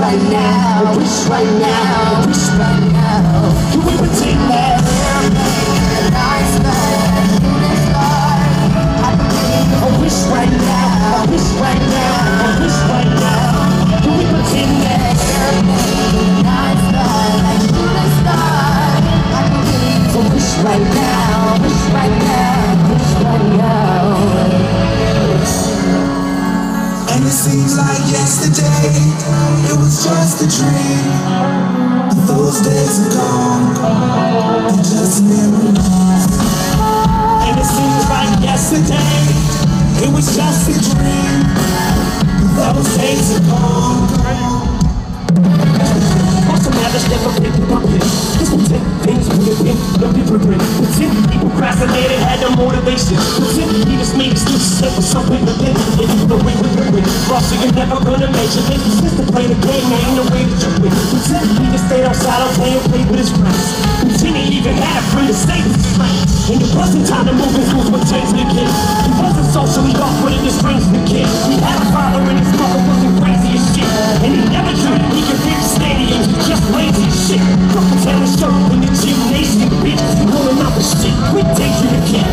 right now, I wish right now, I wish right now. Can we pretend that nice man, I wish right now, I wish right now, I wish right now. Can we pretend that nice man, I wish right now, I wish right now, I wish right now. And it seems like yesterday, it was just a dream. But those days are gone, they're just memories. And it seems like yesterday, it was just a dream. But those days are gone. Also now, never pick up it. Just pretend things would have been the different. Pretend he procrastinated, had no motivation. Pretend he just made excuses for something to live. If you know with the win, so you're never gonna make it. Make sense to play the game, ain't no way that you win. Pretend he just stayed outside all day and played with his friends. Pretend he even had a friend to stay with his friends. And it wasn't time to move his rules with James the kid. He wasn't socially awkward in his friends the kid. He had a father and his mother wasn't crazy as shit. And he never dreamed he could reach stadiums. Just lazy as shit. Fucking telling shirt in the gymnasium, bitch. Rolling out the shit. Quit days you the kid.